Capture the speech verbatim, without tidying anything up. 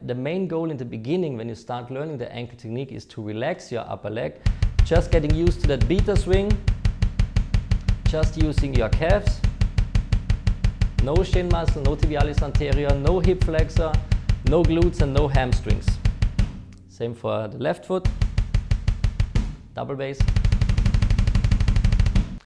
The main goal in the beginning when you start learning the ankle technique is to relax your upper leg, just getting used to that beta swing, just using your calves, no shin muscle, no tibialis anterior, no hip flexor, no glutes and no hamstrings. Same for the left foot, double base.